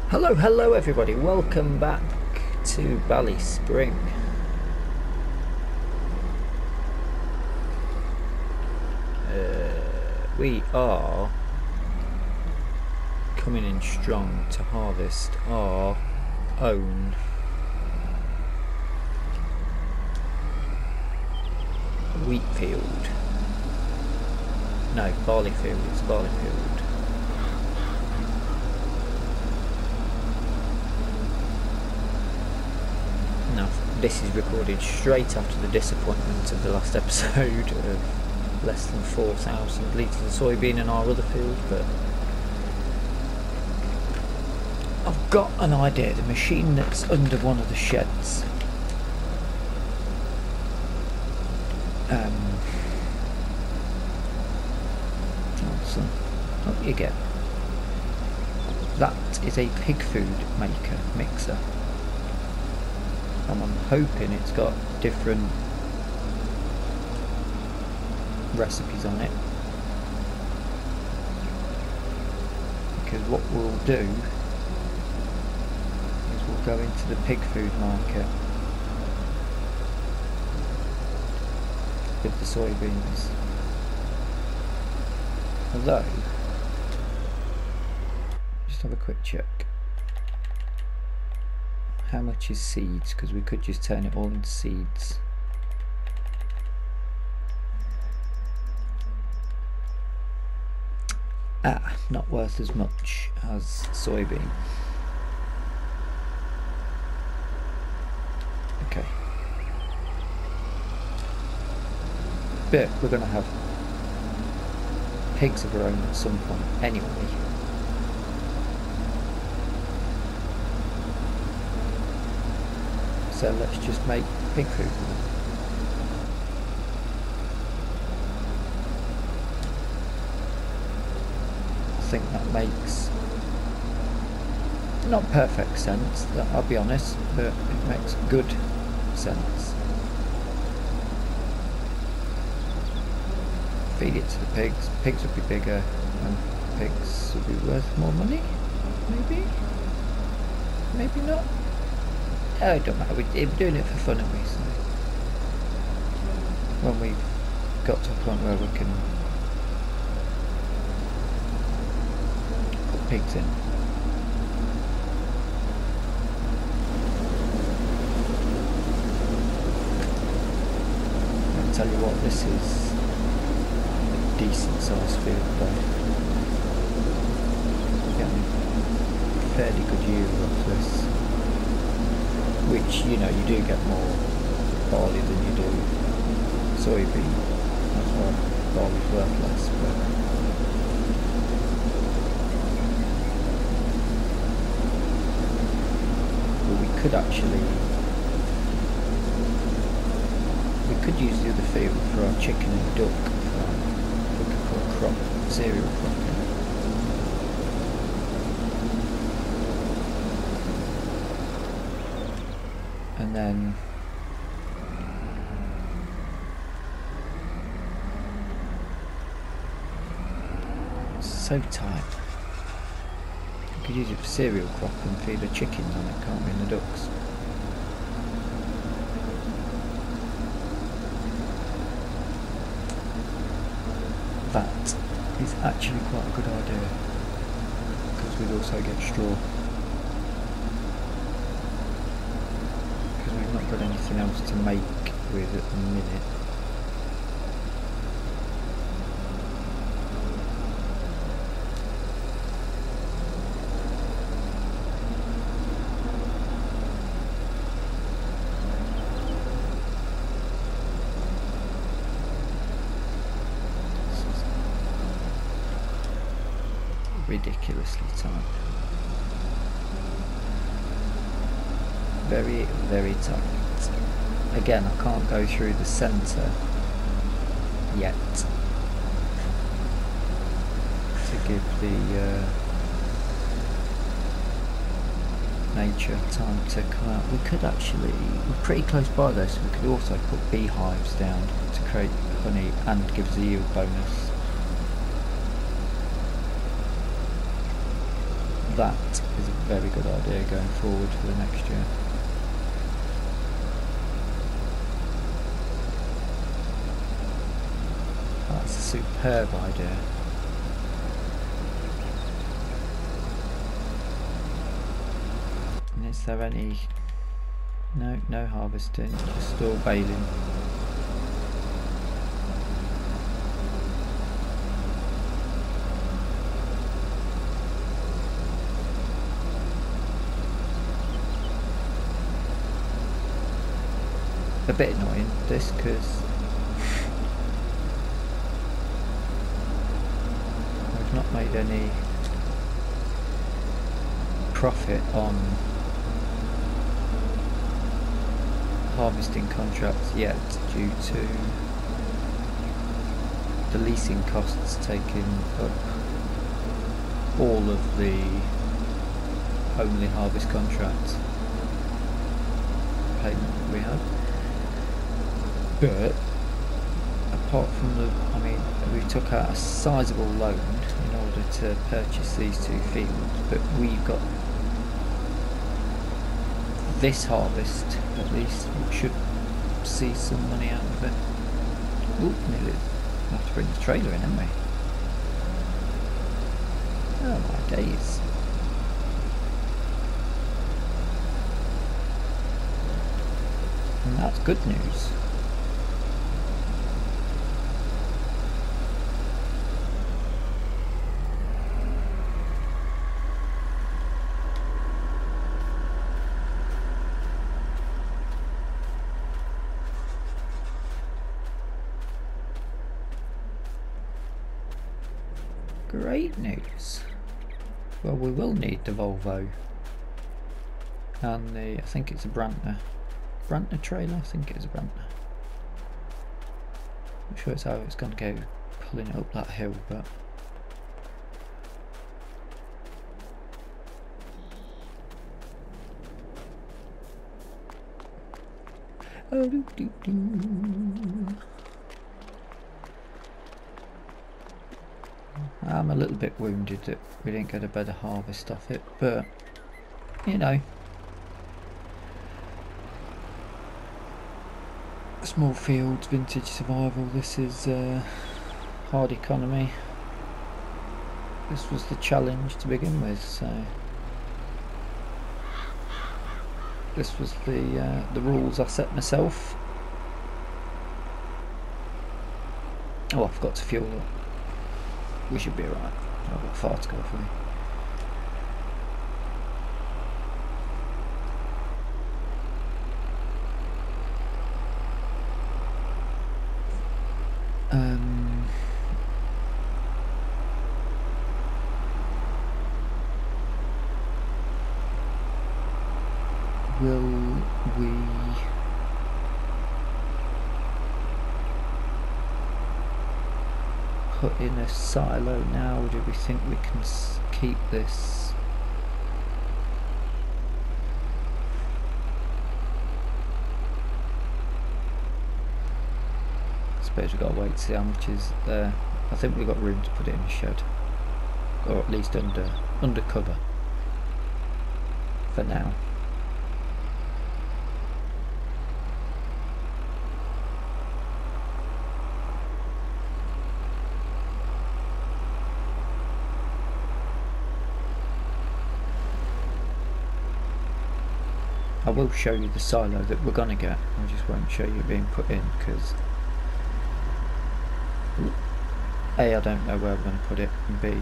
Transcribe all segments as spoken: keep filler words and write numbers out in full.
Hello, hello everybody, welcome back to BallySpring. Uh, we are coming in strong to harvest our own wheat field. No, barley field, it's barley field. Now, this is recorded straight after the disappointment of the last episode of less than four thousand litres of soybean in our other field, but I've got an idea. The machine that's under one of the sheds, um, awesome. Up you get. That is a pig food maker mixer. And I'm hoping it's got different recipes on it, because what we'll do is we'll go into the pig food market with the soybeans. Although, just have a quick check. How much is seeds? Because we could just turn it all into seeds. Ah, not worth as much as soybean. Okay. But we're going to have pigs of our own at some point anyway. So let's just make pig food with them. I think that makes not perfect sense, I'll be honest, but it makes good sense. Feed it to the pigs, pigs would be bigger and pigs would be worth more money, maybe? Maybe not? Oh, it don't matter, we, we're doing it for fun, aren't we? So when we've got to a point where we can put pigs in. I'll tell you what, this is a decent sized field though. We're getting a fairly good yield off this. Which, you know, you do get more barley than you do soybean. That's why barley's worth less. But well, we could actually, we could use the other field for our chicken and duck. We could put a crop, cereal crop in. And then it's so tight. We could use it for cereal crop and feed the chickens on it, can't we, and the ducks? That is actually quite a good idea, because we'd also get straw. Not got anything else to make with at the minute. This is ridiculously tight. Very, very tight. Again, I can't go through the centre yet to give the uh, nature time to come out. We could actually, we're pretty close by though, so we could also put beehives down to create honey and give us a yield bonus. that is a very good idea going forward for the next year. That's a superb idea. And is there any... No, no harvesting, just all baling. A bit annoying this, because I've not made any profit on harvesting contracts yet due to the leasing costs taking up all of the only harvest contract payment that we had. But apart from the, I mean, we took out a sizable loan in order to purchase these two fields, but we've got this harvest at least, we should see some money out of it. Oop, nearly have to bring the trailer in, haven't we? Oh my days. And that's good news. Great news. Well, we will need the Volvo and the, I think it's a Brantner Brantner trailer, I think it is a Brantner. I'm sure it's how it's going to go pulling it up that hill, but oh, doo, doo, doo. I'm a little bit wounded that we didn't get a better harvest off it, but you know, small fields, vintage survival, this is uh, hard economy. This was the challenge to begin with, so this was the uh, the rules I set myself. Oh, I forgot to fuel up. We should be alright. I've got far to go for me. Um, will we put in a silo now, or do we think we can s keep this? I suppose we've got to wait to see how much is there. I think we've got room to put it in a shed, or at least under under cover for now. I will show you the silo that we're going to get, I just won't show you it being put in because A, I don't know where we're going to put it, and B,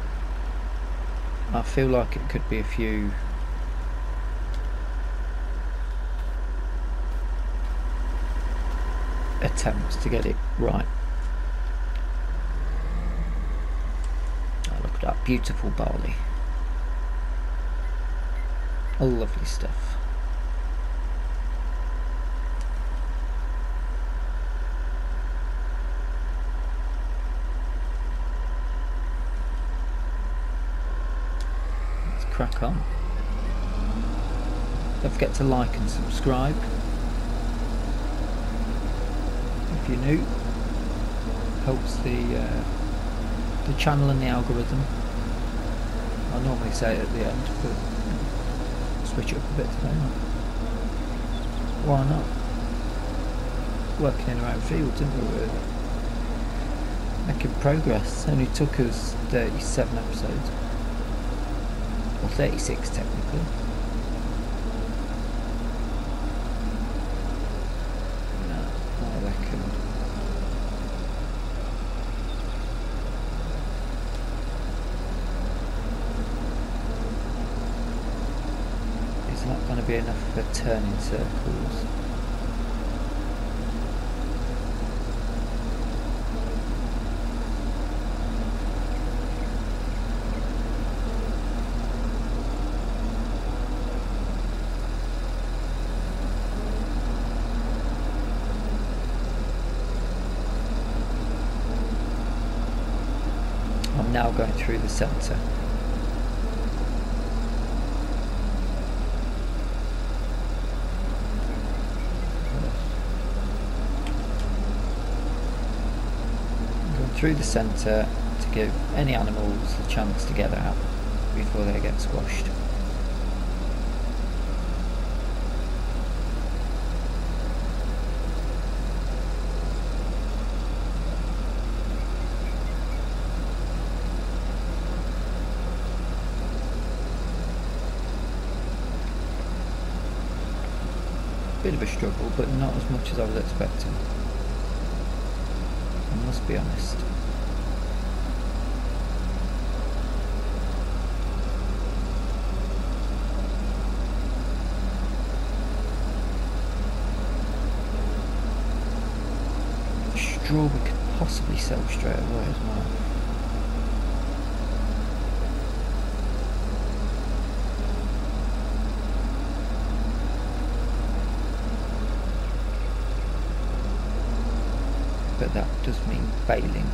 I feel like it could be a few attempts to get it right. Oh, look at that beautiful barley. Oh, lovely stuff. Crack on. Don't forget to like and subscribe if you're new. Helps the uh, the channel and the algorithm. I normally say it at the end, but switch it up a bit today. Why not? Working in our own field, didn't we? Really? Making progress. Only took us thirty-seven episodes, or thirty-six technically. No, I reckon. It's not going to be enough for turning circles. Now going through the centre. Going through the centre to give any animals a chance to get out before they get squashed. Bit of a struggle, but not as much as I was expecting. I must be honest. Straw we could possibly sell straight away as well. But that does mean bailing.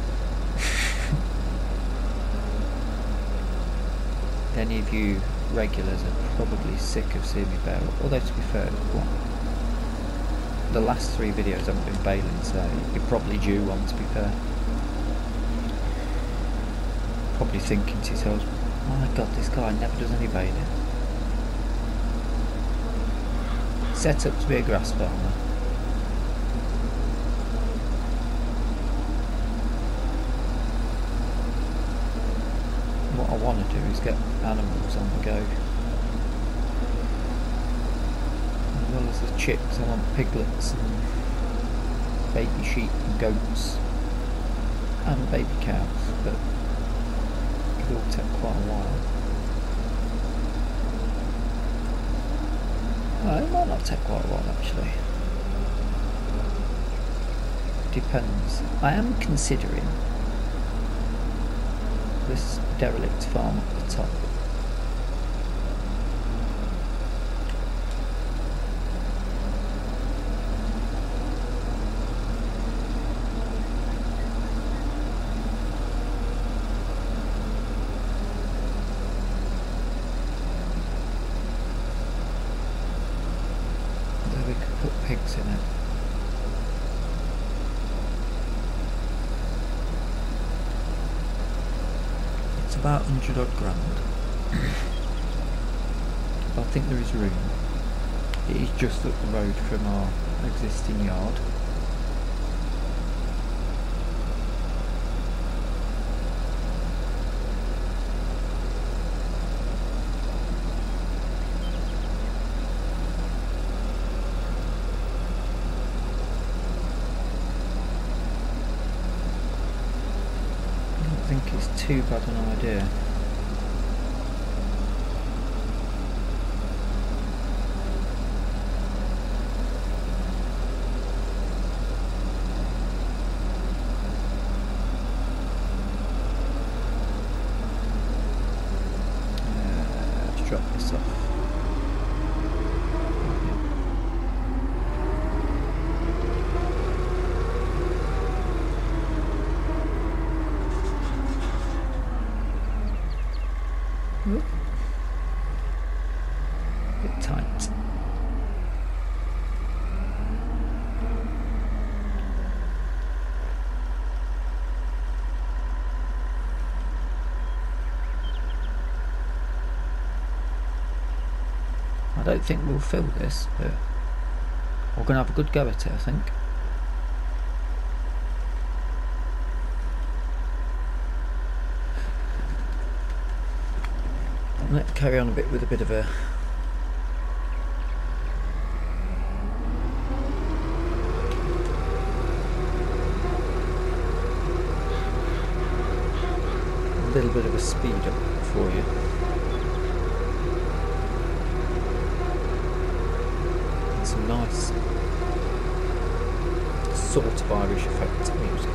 Any of you regulars are probably sick of seeing me bail, although to be fair, what, the last three videos haven't been bailing, so you're probably due one, to be fair. Probably thinking to yourselves, oh my god, this guy never does any bailing. Set up to be a grass farmer. What I want to do is get animals on the go, as well as the chicks. I want piglets and baby sheep and goats and baby cows, but it could all take quite a while. Oh, it might not take quite a while actually. Depends. I am considering this derelict farm at the top. There we could put pigs in it. About one hundred odd grand. I think there is room. It is just up the road from our existing yard. I don't think it's too bad an idea. Drop this off. I don't think we'll fill this, but we're going to have a good go at it, I think. Let's carry on a bit with a bit of a a little bit of a speed up for you. And some nice sort of Irish effect music.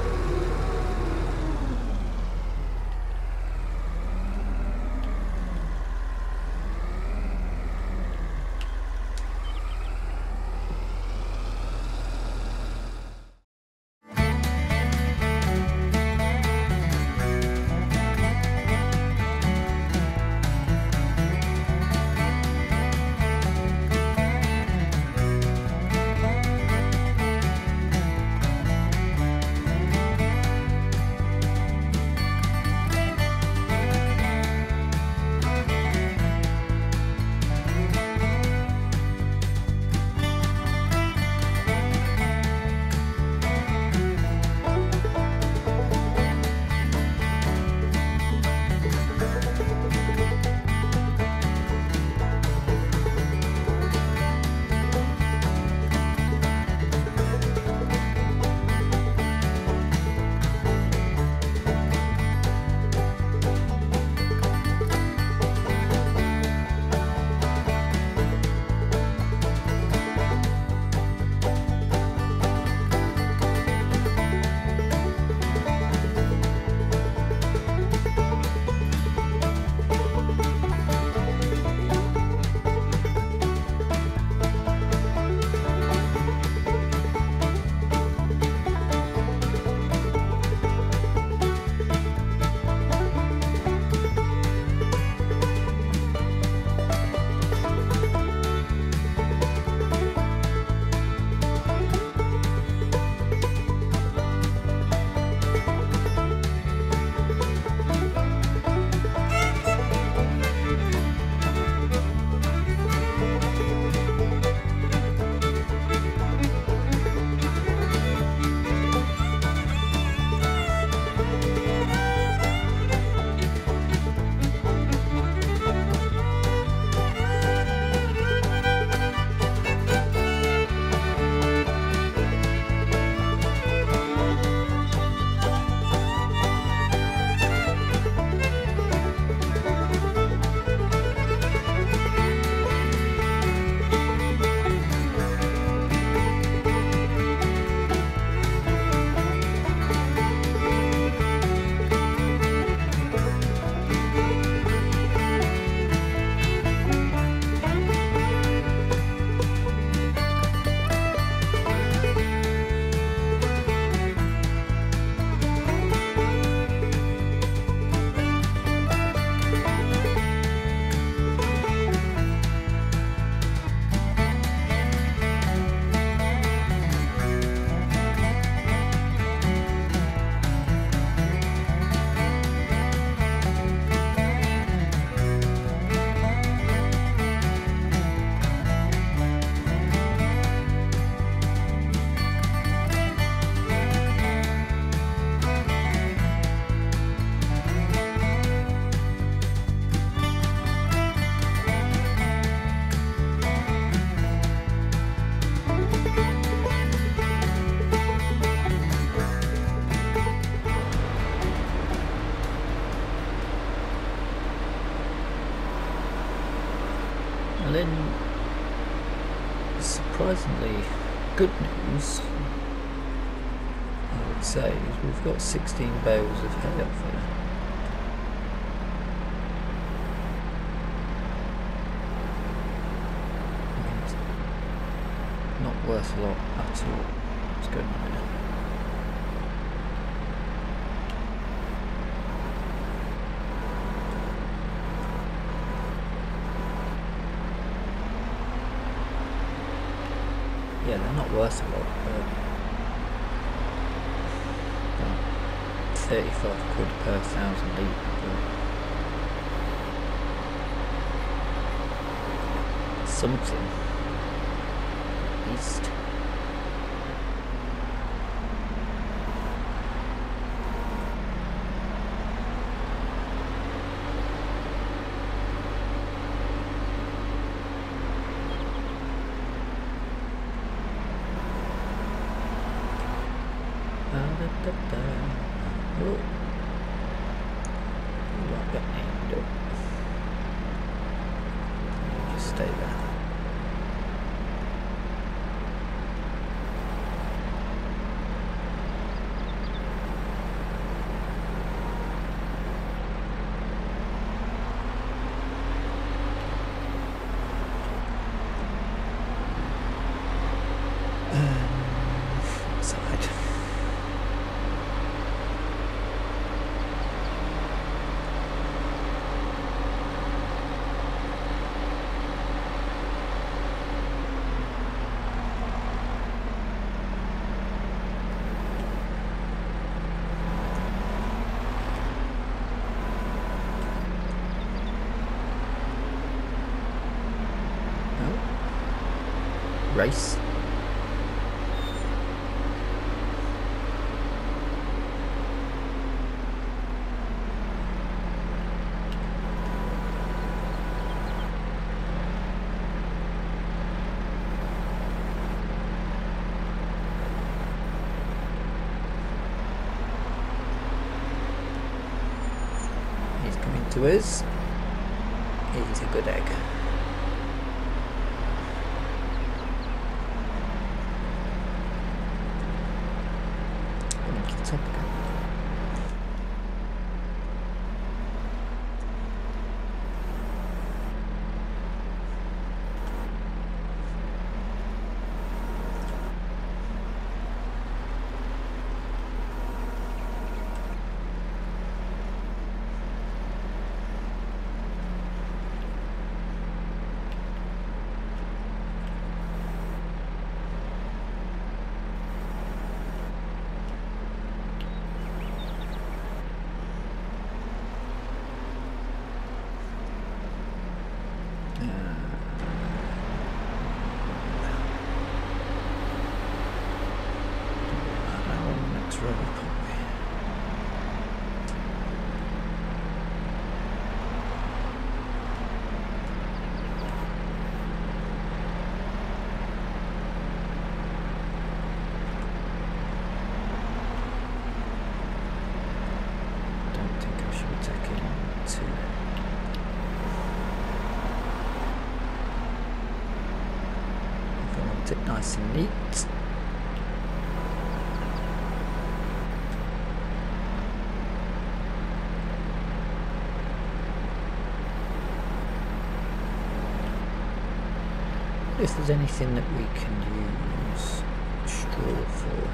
And then, surprisingly good news, I would say, is we've got sixteen bales of hay up there. And not worth a lot at all. What's going on here? Yeah, they're not worth a lot, but about thirty-five quid per thousand litre. But, you know, something. East. Oh. Right, got aimed up. Just stay there. Um, side. Race. He's coming to us. He's a good egg. Top again. It nice and neat. If there's anything that we can use straw for.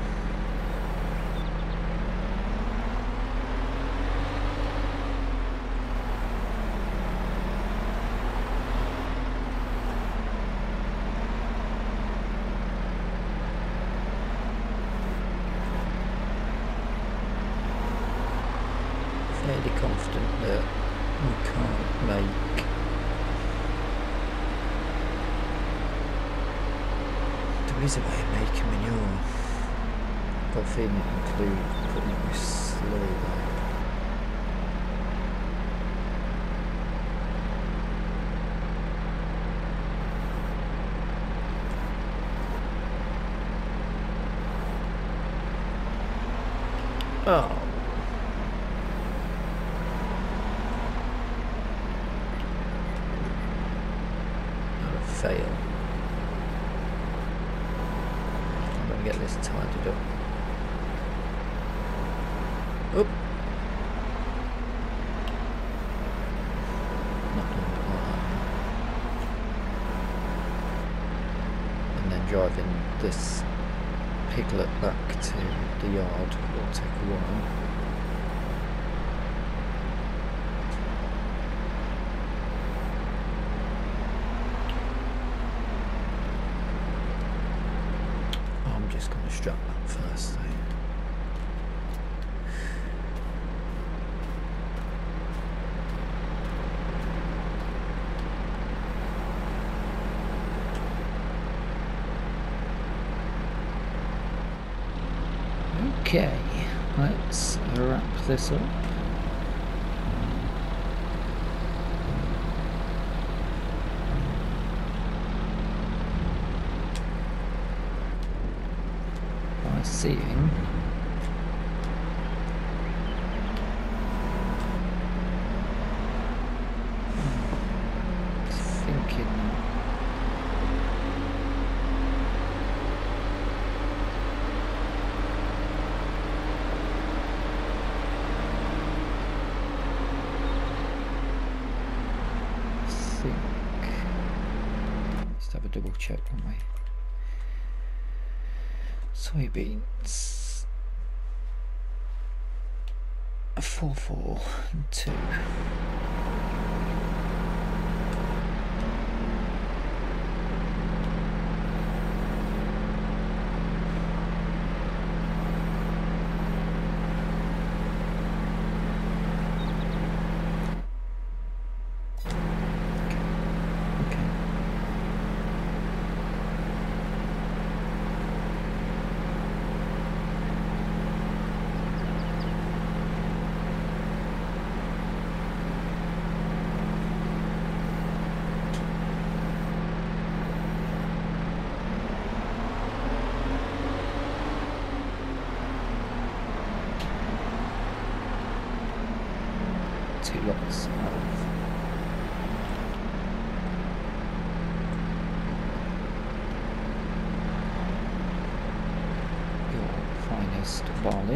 Fairly confident that we can't make there is a way of making manure. I've got a feeling it includes putting it with slow though. Oh. Fail. I'm going to get this tidied up. Oop. Nothing like that. And then driving this piglet back to the yard will take a while. Strap that first though. Okay, let's wrap this up. By seeing thinking double check, won't we? Soybeans four four and two. Two lots of your finest barley.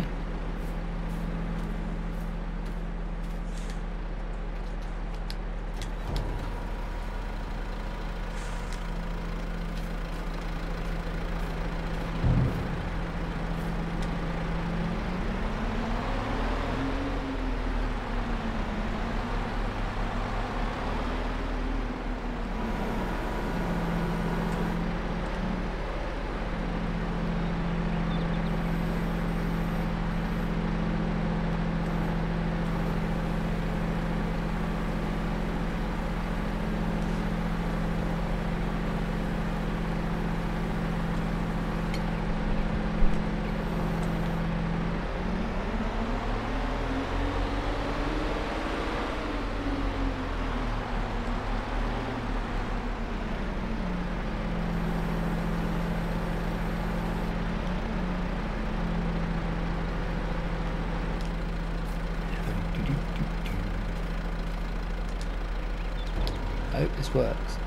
I hope this works.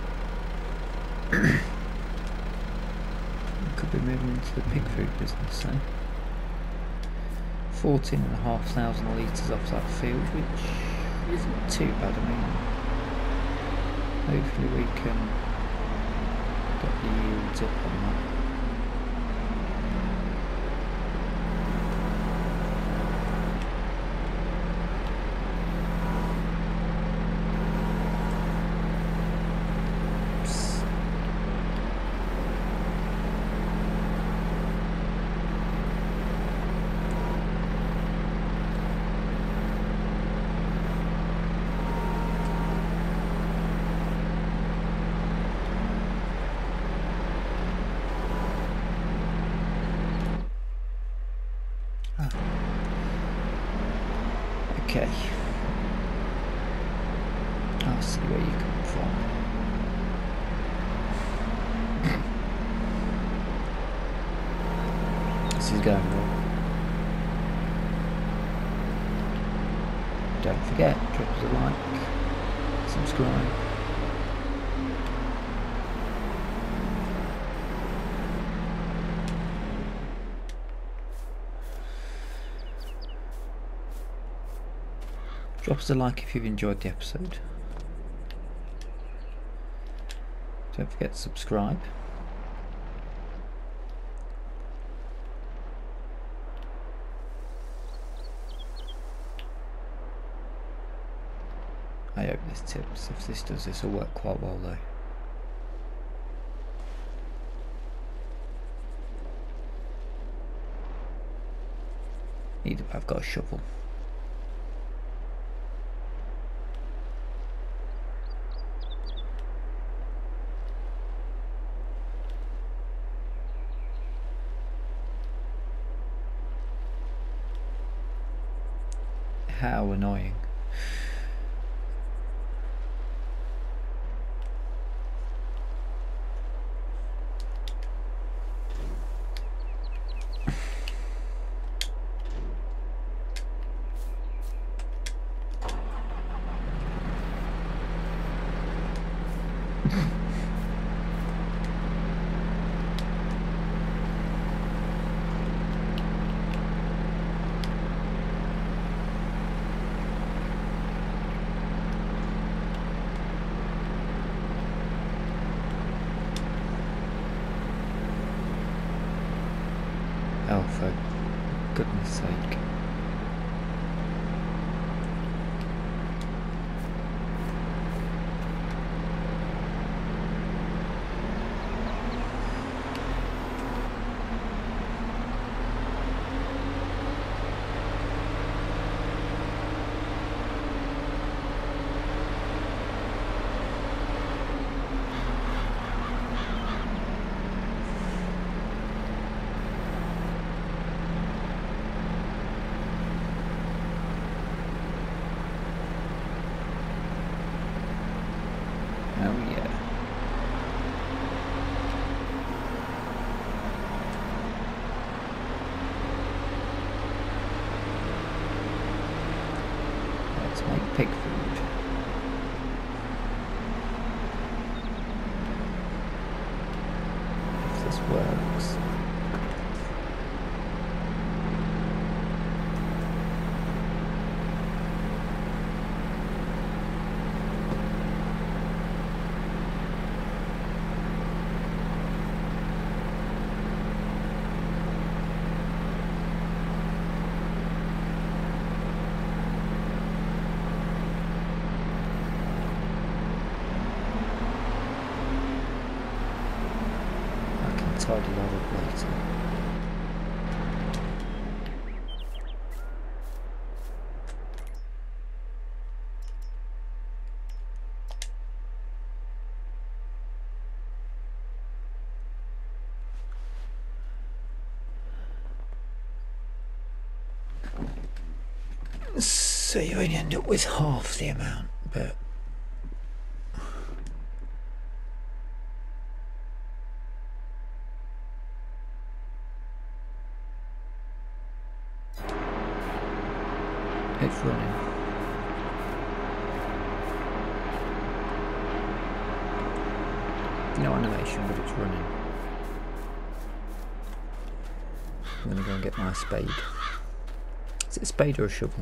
Could be moving into the pig food business, so fourteen and a half thousand litres off that field, which isn't too bad. I mean, hopefully we can get the yields up on that. Okay, I'll see where you come from. This is going well. Don't forget, drop us a like, subscribe. Drop us a like if you've enjoyed the episode. Don't forget to subscribe. I hope this tips. If this does, this will work quite well though. Either I've got a shovel. how annoying. Oh, for goodness sake. Pig food. If this works. Tidy that up later. So you only end up with half the amount, but it's running. No animation, but it's running. I'm gonna go and get my spade. Is it a spade or a shovel?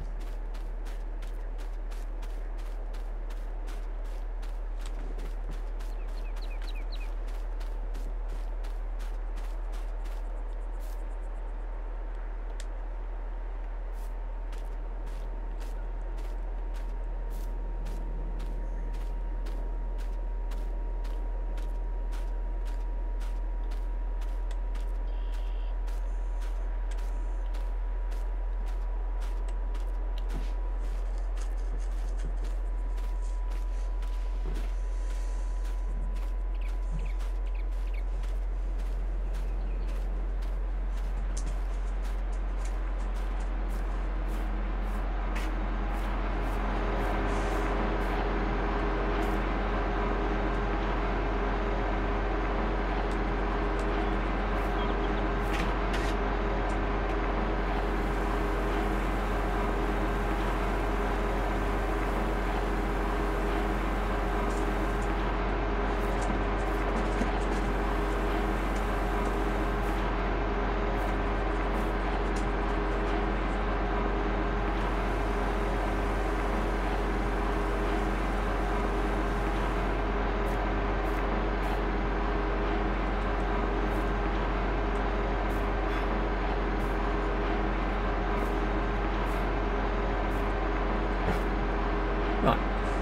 Right.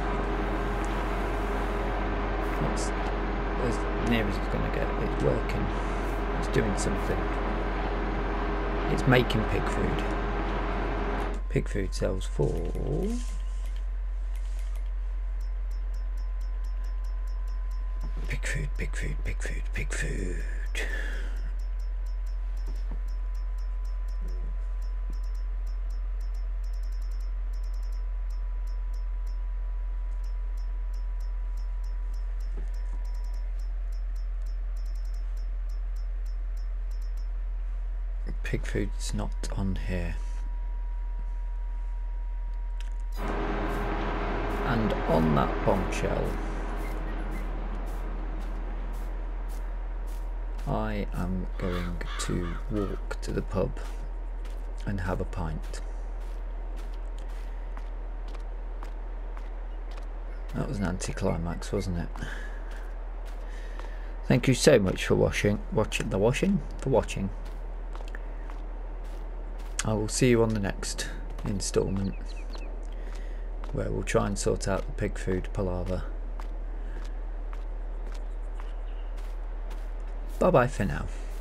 That's as near as it's going to get. It's working. It's doing something. It's making pig food. Pig food sells for pig food, pig food, pig food, pig food. pig food's not on here. And on that bombshell, I am going to walk to the pub and have a pint. That was an anticlimax, wasn't it? Thank you so much for watching, watching the washing, for watching. I will see you on the next instalment, where we'll try and sort out the pig food palaver. Bye bye for now.